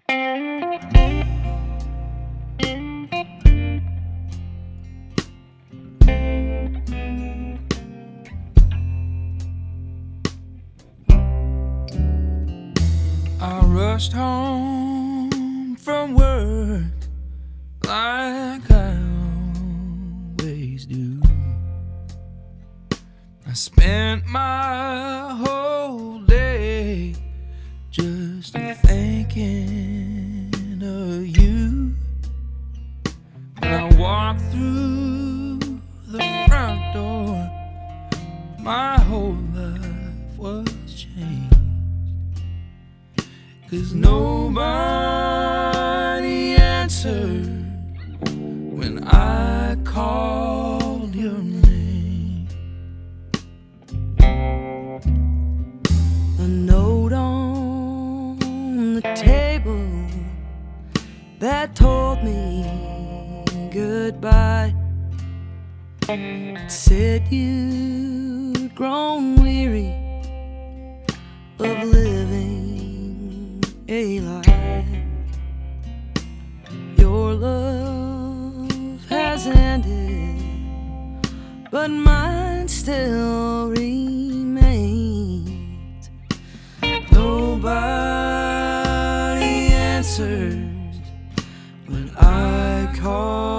I rushed home from work like I always do. I spent my whole day just thinking of you. When I walked through the front door, my whole life was changed. 'Cause nobody answered when I called your name. A note on the table that told me goodbye. It said you'd grown weary of living a lie. Your love has ended, but mine still remains. Nobody answers when I call